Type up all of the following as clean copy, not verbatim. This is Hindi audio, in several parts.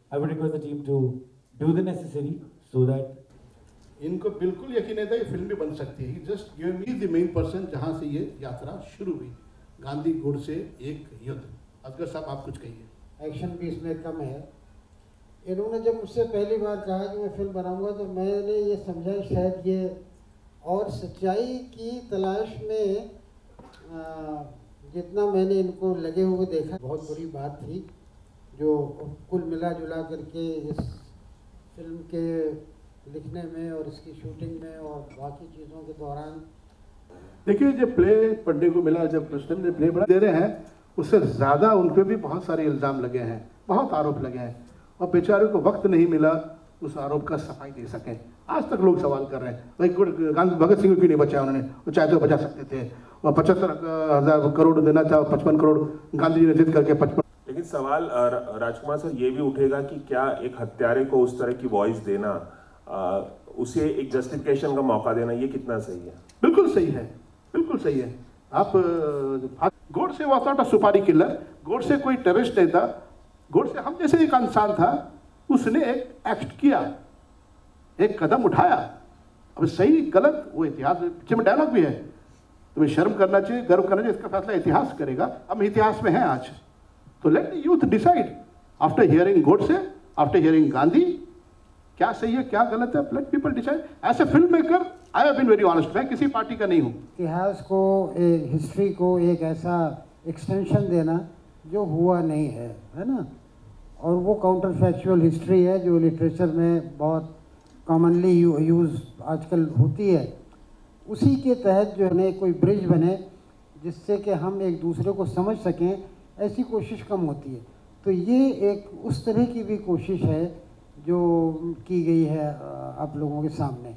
I would request the team to do the necessary so that इनको बिल्कुल यकीन है था ये फिल्म भी बन सकती है. Just give me the main person जहाँ से ये यात्रा शुरू हुई. गांधी गुड़ से एक युद्ध. असगर साहब आप कुछ कहिए. एक्शन भी इसमें कम है. इन्होंने जब मुझसे पहली बार कहा कि मैं फिल्म बनाऊंगा तो मैंने ये समझा शायद ये और सच्चाई की तलाश में जितना मैंने इनको लगे हुए देखा बहुत बड़ी बात थी जो कुल मिला जुला करके इस फिल्म के लिखने में और इसकी शूटिंग में और बाकी चीज़ों के दौरान. देखिए जब प्ले पढ़ने को मिला, जब कृष्ण ने प्ले बना दे रहे हैं उससे ज़्यादा उन पर भी बहुत सारे इल्ज़ाम लगे हैं, बहुत आरोप लगे हैं और बेचारे को वक्त नहीं मिला उस आरोप का सफाई दे सकें. आज तक लोग सवाल कर रहे हैं भाई गांधी भगत सिंह को क्यों नहीं बचाया उन्होंने, वो चाहे तो बचा सकते थे. और 75,000 करोड़ देना था, 55 करोड़ गांधी जी ने जिद करके 55. लेकिन सवाल राजकुमार सर ये भी उठेगा कि क्या एक हत्यारे को उस तरह की वॉइस देना, उसे एक जस्टिफिकेशन का मौका देना, ये कितना सही है? बिल्कुल सही है, बिल्कुल सही है. आप गोडसे वाज नॉट अ सुपारी किलर. गोडसे कोई टेररिस्ट नहीं था. गोडसे हम जैसे एक इंसान था. उसने एक एक्ट किया, एक कदम उठाया. अब सही गलत वो इतिहास पीछे में डायलॉग भी है. तुम्हें शर्म करना चाहिए, गर्व करना चाहिए, इसका फैसला इतिहास करेगा. हम इतिहास में हैं आज. तो let the youth decide after hearing Godse, after hearing Gandhi, क्या सही है क्या गलत है. Let people decide. As a film maker I have been very honest. मैं किसी पार्टी का नहीं हूँ. इतिहास को, हिस्ट्री को एक ऐसा एक्सटेंशन देना जो हुआ नहीं है ना. और वो काउंटर फैक्चुअल हिस्ट्री है जो लिटरेचर में बहुत कॉमनली यूज़ आजकल होती है. उसी के तहत जो है ना कोई ब्रिज बने जिससे कि हम एक दूसरे को समझ सकें, ऐसी कोशिश कम होती है. तो ये एक उस तरह की भी कोशिश है जो की गई है आप लोगों के सामने.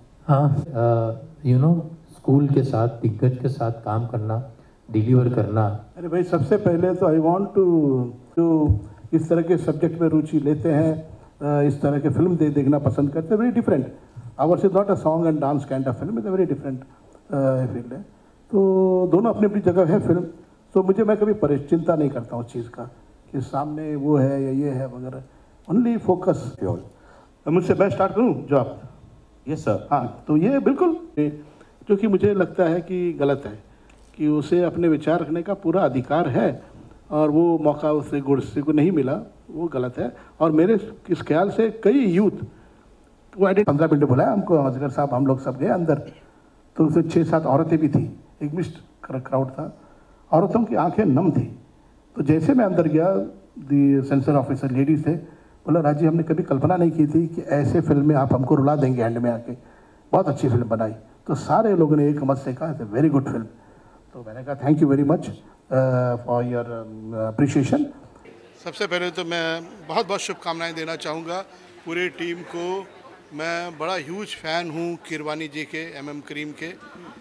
हाँ, स्कूल के साथ, दिग्गज के साथ काम करना, डिलीवर करना. अरे भाई सबसे पहले तो आई वांट टू जो इस तरह के सब्जेक्ट में रुचि लेते हैं, इस तरह के फिल्म देखना पसंद करते हैं, very different. Ours is not a song and dance kind of film, is a very different field है. तो दोनों अपनी अपनी जगह है फिल्म. तो मैं कभी चिंता नहीं करता हूँ उस चीज़ का कि सामने वो है या ये है वगैरह. Only focus. मुझसे मैं स्टार्ट करूँ जॉब? Yes sir. हाँ, तो ये बिल्कुल जो कि मुझे लगता है कि गलत है कि उसे अपने विचार रखने का पूरा अधिकार है और वो मौका उसे गोडसे को नहीं मिला, वो गलत है. और मेरे इस ख्याल से कई यूथ वो 15 मिनट बुलाया हमको असगर साहब, हम लोग सब गए अंदर. तो उसमें 6-7 औरतें भी थी. एक मिक्स्ड क्राउड था. औरतों की आंखें नम थी. तो जैसे मैं अंदर गया, दी सेंसर ऑफिसर लेडीज थे, बोला राजी हमने कभी कल्पना नहीं की थी कि ऐसे फिल्म में आप हमको रुला देंगे एंड में आके. बहुत अच्छी फिल्म बनाई. तो सारे लोगों ने एक मत से कहा it's a very good film. तो मैंने कहा thank you very much for your appreciation. सबसे पहले तो मैं बहुत बहुत शुभकामनाएं देना चाहूँगा पूरे टीम को. मैं बड़ा ह्यूज फ़ैन हूँ किरवानी जी के, MM करीम के.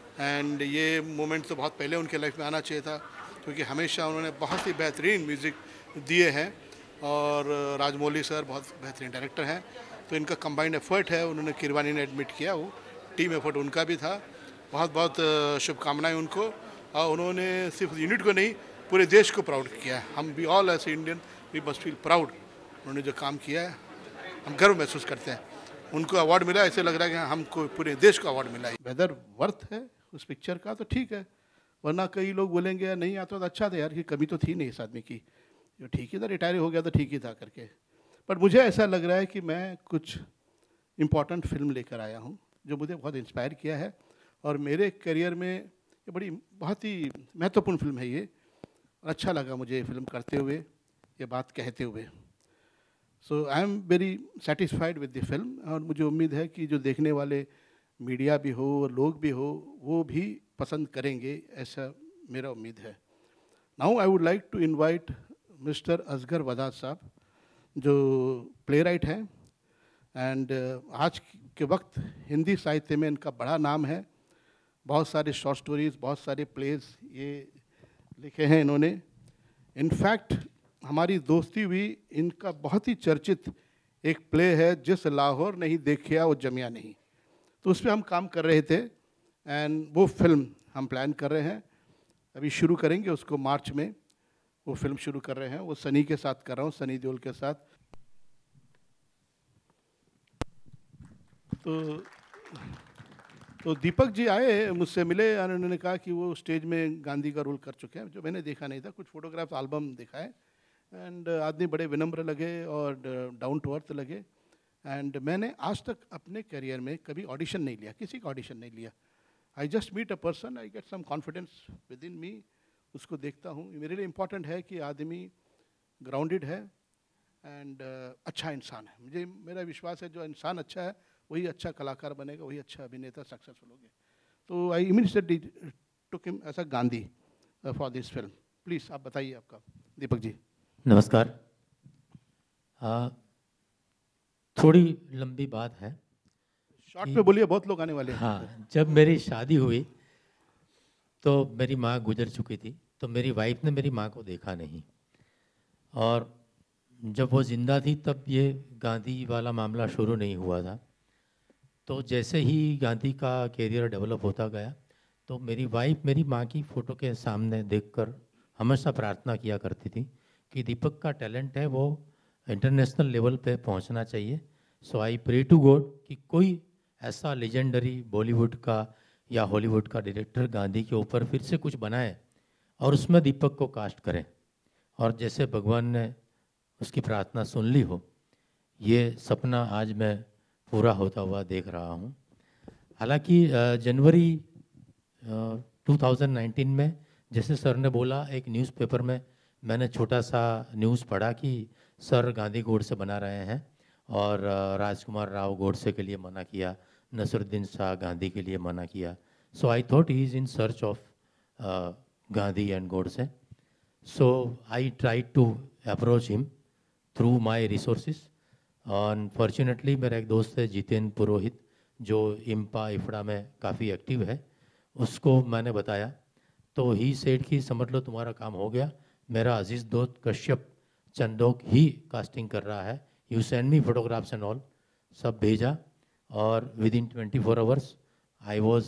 एंड ये मोमेंट तो बहुत पहले उनके लाइफ में आना चाहिए था क्योंकि हमेशा उन्होंने बहुत ही बेहतरीन म्यूज़िक दिए हैं और राजमौली सर बहुत बेहतरीन डायरेक्टर हैं. तो इनका कंबाइंड एफर्ट है. उन्होंने किरवानी ने एडमिट किया, वो टीम एफर्ट उनका भी था. बहुत बहुत शुभकामनाएं उनको. और उन्होंने सिर्फ यूनिट को नहीं पूरे देश को प्राउड किया. हम भी all as Indian we must feel proud. उन्होंने जो काम किया है हम गर्व महसूस करते हैं. उनको अवार्ड मिला, ऐसे लग रहा है कि हमको पूरे देश को अवार्ड मिला है. वेदर वर्थ है उस पिक्चर का तो ठीक है, वरना कई लोग बोलेंगे नहीं आता तो अच्छा था यार, कि कमी तो थी नहीं इस आदमी की, जो ठीक ही था, रिटायर हो गया तो ठीक ही था करके. बट मुझे ऐसा लग रहा है कि मैं कुछ इम्पॉर्टेंट फिल्म लेकर आया हूँ जो मुझे बहुत इंस्पायर किया है. और मेरे करियर में ये बड़ी बहुत ही महत्वपूर्ण फिल्म है ये. और अच्छा लगा मुझे ये फिल्म करते हुए, ये बात कहते हुए. So I am very satisfied with the film. और मुझे उम्मीद है कि जो देखने वाले मीडिया भी हो और लोग भी हो वो भी पसंद करेंगे, ऐसा मेरा उम्मीद है. Now I would like to invite mister Asgar Wadad साहब जो प्ले राइट हैं. एंड आज के वक्त हिंदी साहित्य में इनका बड़ा नाम है. बहुत सारे शॉर्ट स्टोरीज़, बहुत सारे प्लेज ये लिखे हैं इन्होंने. इनफैक्ट हमारी दोस्ती हुई, इनका बहुत ही चर्चित एक प्ले है जिस लाहौर नहीं देखिया वो जमिया नहीं. तो उस पर हम काम कर रहे थे एंड वो फिल्म हम प्लान कर रहे हैं. अभी शुरू करेंगे उसको मार्च में. वो फिल्म शुरू कर रहे हैं, वो सनी के साथ कर रहा हूँ, सनी देओल के साथ. तो दीपक जी आए मुझसे मिले और उन्होंने कहा कि वो स्टेज में गांधी का रोल कर चुके हैं, जो मैंने देखा नहीं था। कुछ फोटोग्राफ एल्बम देखा है एंड आदमी बड़े विनम्र लगे और डाउन टू अर्थ लगे। एंड मैंने आज तक अपने करियर में कभी ऑडिशन नहीं लिया, किसी का ऑडिशन नहीं लिया। I just meet a person, I get some confidence with in me, उसको देखता हूँ। मेरे लिए इम्पॉर्टेंट है कि आदमी ग्राउंडेड है एंड अच्छा इंसान है। मुझे मेरा विश्वास है जो इंसान अच्छा है वही अच्छा कलाकार बनेगा, वही अच्छा अभिनेता सक्सेसफुल होगा। तो I immediately took him as a Gandhi for this film. Please आप बताइए आपका। दीपक जी नमस्कार। थोड़ी लंबी बात है, शॉर्ट में बोलिए, बहुत लोग आने वाले हैं। हाँ, जब मेरी शादी हुई तो मेरी माँ गुजर चुकी थी, तो मेरी वाइफ ने मेरी माँ को देखा नहीं, और जब वो ज़िंदा थी तब ये गांधी वाला मामला शुरू नहीं हुआ था। तो जैसे ही गांधी का कैरियर डेवलप होता गया तो मेरी वाइफ मेरी माँ की फ़ोटो के सामने देखकर हमेशा प्रार्थना किया करती थी कि दीपक का टैलेंट है, वो इंटरनेशनल लेवल पे पहुंचना चाहिए। So I pray to God कि कोई ऐसा लेजेंडरी बॉलीवुड का या हॉलीवुड का डायरेक्टर गांधी के ऊपर फिर से कुछ बनाए और उसमें दीपक को कास्ट करें, और जैसे भगवान ने उसकी प्रार्थना सुन ली हो, ये सपना आज मैं पूरा होता हुआ देख रहा हूँ। हालांकि जनवरी 2019 में जैसे सर ने बोला, एक न्यूज़पेपर में मैंने छोटा सा न्यूज़ पढ़ा कि सर गांधी गोडसे बना रहे हैं और राजकुमार राव गोडसे के लिए मना किया, नसरुद्दीन शाह गांधी के लिए मना किया। So I thought he is in search of Gandhi and Godse. So I try to approach him through my resources. Unfortunately मेरा एक दोस्त है जितेंद्र पुरोहित, जो इम्पा इफड़ा में काफ़ी एक्टिव है, उसको मैंने बताया तो ही सेड कि समझ लो तुम्हारा काम हो गया, मेरा अजीज़ दोस्त कश्यप चंदोक ही कास्टिंग कर रहा है, you send me photographs and all. सब भेजा और within 24 hours I was,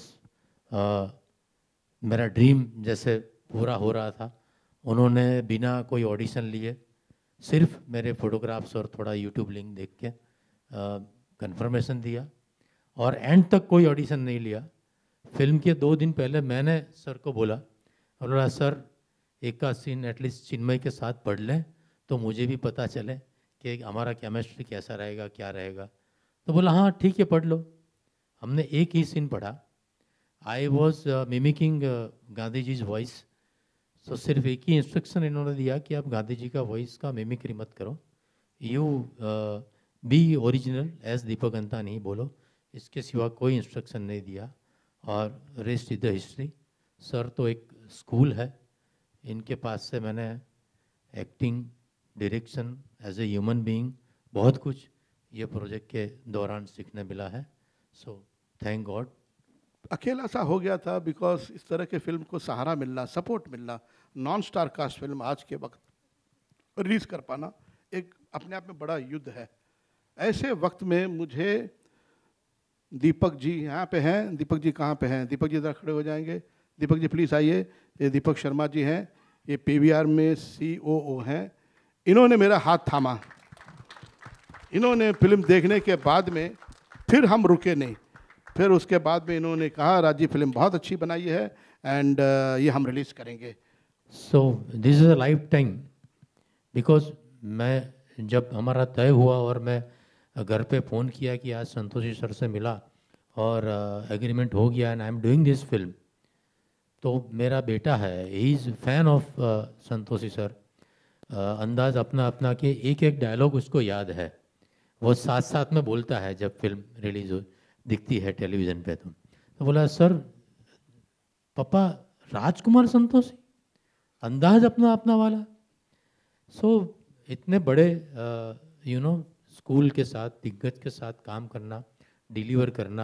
मेरा ड्रीम जैसे पूरा हो रहा था। उन्होंने बिना कोई ऑडिशन लिए सिर्फ मेरे फोटोग्राफ्स और थोड़ा यूट्यूब लिंक देख के कंफर्मेशन दिया, और एंड तक कोई ऑडिशन नहीं लिया। फिल्म के 2 दिन पहले मैंने सर को बोला सर एक का सीन एटलीस्ट चिन्मय के साथ पढ़ लें तो मुझे भी पता चले कि हमारा केमिस्ट्री कैसा रहेगा, क्या रहेगा। तो बोला हाँ ठीक है पढ़ लो। हमने एक ही सीन पढ़ा। I was mimicking Gandhi ji's voice. सो सिर्फ एक ही इंस्ट्रक्शन इन्होंने दिया कि आप गांधी जी का वॉइस का मिमिक्री मत करो, you be original as Deepak Antani बोलो, इसके सिवा कोई इंस्ट्रक्शन नहीं दिया, और rest is the history. Sir तो एक स्कूल है, इनके पास से मैंने acting, direction, as a human being बहुत कुछ ये प्रोजेक्ट के दौरान सीखने मिला है। So thank God. अकेला सा हो गया था बिकॉज इस तरह के फिल्म को सहारा मिलना, सपोर्ट मिलना, नॉन स्टार कास्ट फिल्म आज के वक्त रिलीज कर पाना एक अपने आप में बड़ा युद्ध है। ऐसे वक्त में मुझे दीपक जी यहाँ पे हैं, दीपक जी कहाँ पे हैं? दीपक जी इधर खड़े हो जाएंगे। दीपक जी प्लीज़ आइए। ये दीपक शर्मा जी हैं, ये पीवीआर में COO हैं। इन्होंने मेरा हाथ थामा। इन्होंने फिल्म देखने के बाद में फिर हम रुके नहीं, फिर उसके बाद में इन्होंने कहा राजी फिल्म बहुत अच्छी बनाई है एंड ये हम रिलीज़ करेंगे। So this is a lifetime, because मैं जब हमारा तय हुआ और मैं घर पे फ़ोन किया कि आज संतोषी सर से मिला और एग्रीमेंट हो गया and I am doing this film, तो मेरा बेटा है, he is fan of Santoshi sir. Andaz Apna अपना के एक एक डायलॉग उसको याद है, वो साथ साथ में बोलता है जब फिल्म रिलीज हो दिखती है टेलीविज़न पे। तो बोला सर पापा राजकुमार संतोषी, अंदाज अपना अपना वाला। सो इतने बड़े स्कूल के साथ, दिग्गज के साथ काम करना, डिलीवर करना,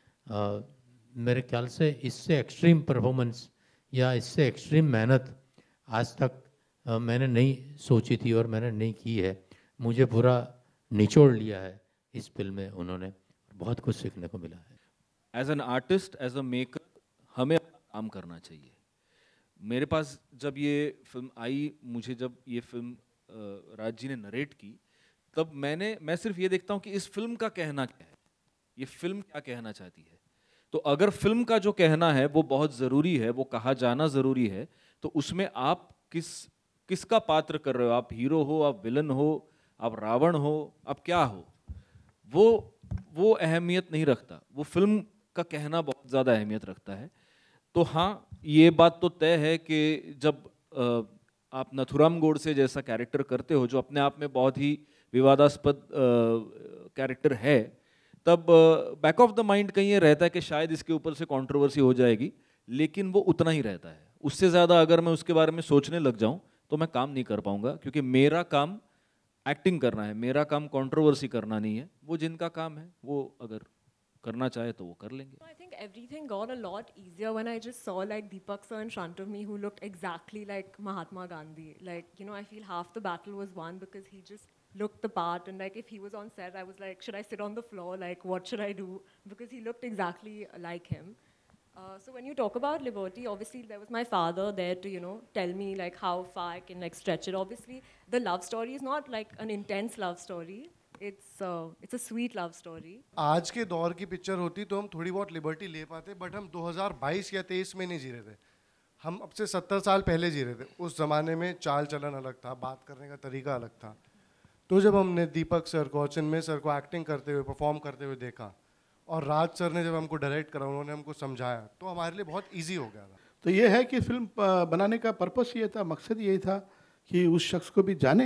मेरे ख्याल से इससे एक्सट्रीम परफॉर्मेंस या इससे एक्सट्रीम मेहनत आज तक मैंने नहीं सोची थी और मैंने नहीं की है। मुझे पूरा निचोड़ लिया है इस फिल्म में उन्होंने, बहुत कुछ सीखने को मिला है। As an artist, as a maker, हमें काम करना चाहिए। मेरे पास जब ये फिल्म आई, मुझे जब ये फिल्म राज जी ने नरेट की, तब मैं सिर्फ ये देखता हूँ कि इस फिल्म का कहना क्या है, ये फिल्म क्या कहना चाहती है। तो अगर फिल्म का जो कहना है वो बहुत ज़रूरी है, वो कहा जाना ज़रूरी है, तो उसमें आप किसका पात्र कर रहे हो, आप हीरो हो, आप विलन हो, आप रावण हो, आप क्या हो, वो अहमियत नहीं रखता। वो फिल्म का कहना बहुत ज़्यादा अहमियत रखता है। तो हाँ, ये बात तो तय है कि जब आप नथुराम गोडसे जैसा कैरेक्टर करते हो, जो अपने आप में बहुत ही विवादास्पद कैरेक्टर है, तब बैक ऑफ द माइंड कहीं ये रहता है कि शायद इसके ऊपर से कंट्रोवर्सी हो जाएगी, लेकिन वो उतना ही रहता है। उससे ज़्यादा अगर मैं उसके बारे में सोचने लग जाऊं तो मैं काम नहीं कर पाऊंगा, क्योंकि मेरा काम एक्टिंग करना है, मेरा काम कंट्रोवर्सी करना नहीं है। वो जिनका काम है वो अगर करना चाहे तो वो कर लेंगे। I think everything got a lot easier when I just saw like Deepak sir in front of me, who looked exactly like Mahatma Gandhi. Like, you know, I feel half the battle was won because he just looked the part, and like if he was on set, I was like, should I sit on the floor? Like, what should I do? Because he looked exactly like him. So when you talk about liberty, obviously there was my father there to, you know, tell me like how far I can like stretch it. Obviously, the love story is not like an intense love story. It's a sweet love story. आज के दौर की पिक्चर होती तो हम थोड़ी बहुत लिबर्टी ले पाते, बट हम 2022 या 23 में नहीं जी रहे थे, हम अब से 70 साल पहले जी रहे थे। उस ज़माने में चाल चलन अलग था, बात करने का तरीका अलग था। तो जब हमने दीपक सर को, चिन्मय सर को एक्टिंग करते हुए, परफॉर्म करते हुए देखा, और राज सर ने जब हमको डायरेक्ट करा, उन्होंने हमको समझाया, तो हमारे लिए बहुत ईजी हो गया था। तो ये है कि फिल्म बनाने का पर्पस ये था, मकसद यही था कि उस शख्स को भी जाने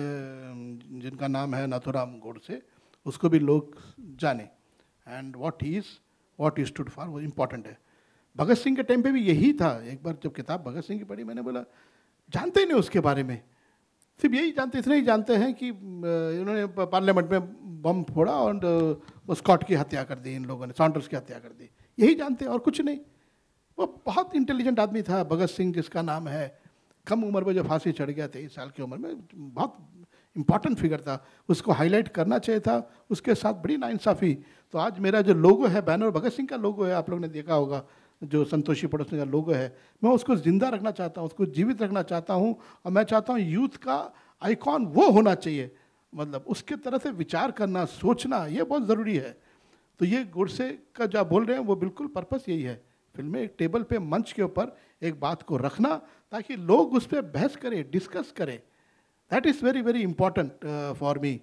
जिनका नाम है नाथुराम गोडसे, उसको भी लोग जाने, and what he stood for, वो इम्पॉर्टेंट है। भगत सिंह के टाइम पे भी यही था। एक बार जब किताब भगत सिंह की पढ़ी, मैंने बोला जानते ही नहीं उसके बारे में, सिर्फ यही जानते, इतना ही जानते हैं कि इन्होंने पार्लियामेंट में बम फोड़ा और वो स्कॉट की हत्या कर दी, इन लोगों ने सॉन्डर्स की हत्या कर दी, यही जानते और कुछ नहीं। वो बहुत इंटेलिजेंट आदमी था भगत सिंह, जिसका नाम है। कम उम्र में जो फांसी चढ़ गया, 23 साल की उम्र में, बहुत इंपॉर्टेंट फिगर था, उसको हाईलाइट करना चाहिए था। उसके साथ बड़ी नाइंसाफ़ी। तो आज मेरा जो लोगो है, बैनर भगत सिंह का लोगो है, आप लोगों ने देखा होगा, जो संतोषी पड़ोसी का लोगो है, मैं उसको ज़िंदा रखना चाहता हूँ, उसको जीवित रखना चाहता हूँ। और मैं चाहता हूँ यूथ का आइकॉन वो होना चाहिए, मतलब उसके तरह से विचार करना, सोचना, ये बहुत ज़रूरी है। तो ये गोडसे का जो आप बोल रहे हैं, वो बिल्कुल पर्पस यही है, फिल्म में एक टेबल पे, मंच के ऊपर एक बात को रखना, ताकि लोग उस पर बहस करें, डिस्कस करें। That is very very important for me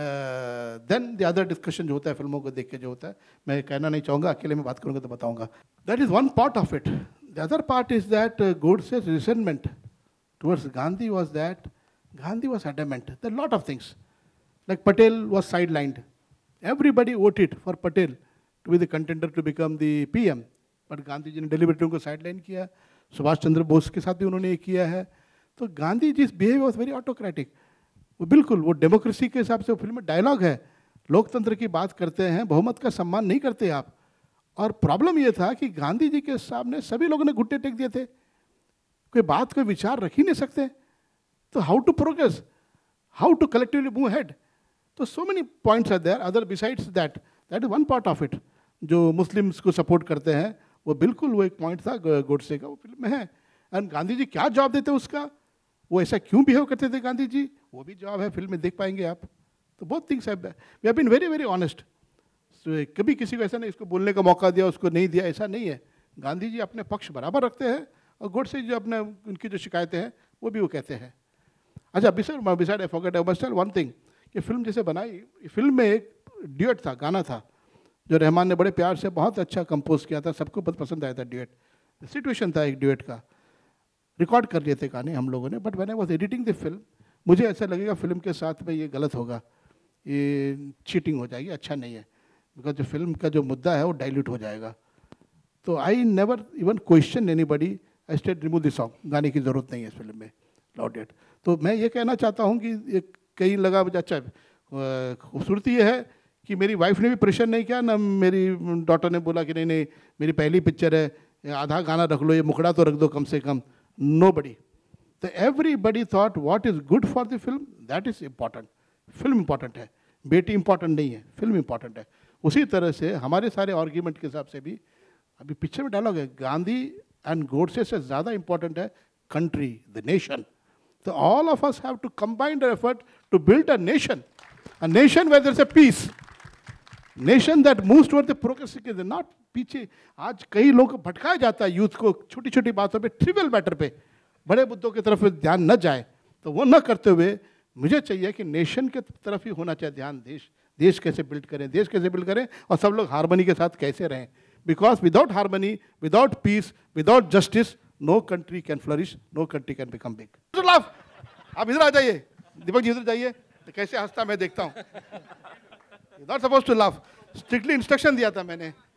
then the other discussion जो होता है फिल्मों को देख के जो होता है। मैं कहना नहीं चाहूँगा, अकेले में बात करूँगा तो बताऊँगा। That is one part of it. The other part is that Godse's resentment towards Gandhi was that Gandhi was adamant. There are a lot of things. Like Patel was sidelined. Everybody voted for Patel to be the contender to become the PM. But Gandhi ji ने deliberately उनको sideline किया। सुभाष चंद्र बोस के साथ भी उन्होंने ये किया है। तो Gandhi ji behave was very autocratic. वो बिल्कुल वो डेमोक्रेसी के हिसाब से, वो फिल्म में डायलॉग है, लोकतंत्र की बात करते हैं, बहुमत का सम्मान नहीं करते आप। और प्रॉब्लम ये था कि गांधी जी के सामने सभी लोगों ने घुट्टे टेक दिए थे, कोई बात, कोई विचार रख ही नहीं सकते। तो how to progress, how to collectively move head. तो so many points are there other besides that. That is one part of it. जो मुस्लिम्स को सपोर्ट करते हैं, वो बिल्कुल वो एक पॉइंट था गोडसे का, वो फिल्म में है। एंड गांधी जी क्या जवाब देते उसका, वो ऐसा क्यों बिहेव करते थे गांधी जी, वो भी जवाब है, फिल्म में देख पाएंगे आप। तो बहुत things we have been very very honest. कभी किसी को ऐसा नहीं इसको बोलने का मौका दिया, उसको नहीं दिया, ऐसा नहीं है। गांधी जी अपने पक्ष बराबर रखते हैं, और गोडसे जो अपने उनकी जो शिकायतें हैं वो भी वो कहते हैं। अच्छा, beside I forget, I must tell one thing, कि फिल्म जैसे बनाई, फिल्म में एक ड्यूएट था, गाना था, जो रहमान ने बड़े प्यार से बहुत अच्छा कंपोज किया था, सबको बहुत पसंद आया था ड्यूएट। सिचुएशन था एक ड्यूएट का, रिकॉर्ड कर लिए थे गाने हम लोगों ने। But when I was editing the film, मुझे ऐसा लगेगा फिल्म के साथ में ये गलत होगा, ये चीटिंग हो जाएगी, अच्छा नहीं है, बिकॉज जो फिल्म का जो मुद्दा है वो डाइल्यूट हो जाएगा। तो I never even question anybody, I stayed remove this song, गाने की ज़रूरत नहीं है इस फिल्म में, लॉट इट। तो मैं ये कहना चाहता हूँ कि एक कहीं लगा, अच्छा खूबसूरती ये है कि मेरी वाइफ ने भी प्रेशर नहीं किया ना, मेरी डॉटर ने बोला कि नहीं नहीं मेरी पहली पिक्चर है, आधा गाना रख लो, ये मुखड़ा तो रख दो कम से कम, nobody. So everybody thought what is good for the film, that is important. Film important है, बेटी इंपॉर्टेंट नहीं है, फिल्म इंपॉर्टेंट है। उसी तरह से हमारे सारे आर्ग्यूमेंट के हिसाब से भी, अभी पिक्चर में डायलॉग है, गांधी एंड गोडसे से ज़्यादा इंपॉर्टेंट है country, the nation. So all of us have to combine their effort to build a nation where there is a peace. Nation that moves toward the progressive is not पीछे। आज कई लोग भटकाया जाता है यूथ को छोटी छोटी बातों पे, ट्रिवियल मैटर पे, बड़े मुद्दों की तरफ ध्यान न जाए। तो वो न करते हुए मुझे चाहिए कि नेशन के तरफ ही होना चाहिए ध्यान। देश कैसे बिल्ड करें, देश कैसे बिल्ड करें, और सब लोग हार्मनी के साथ कैसे रहें। Because without harmony, without peace, without justice, no country can flourish, no country can become big. Laugh, आप इधर आ जाइए, दीपक जी इधर जाइए, तो कैसे हंसता मैं देखता हूँ। Not suppose to laugh, strictly instruction दिया था मैंने।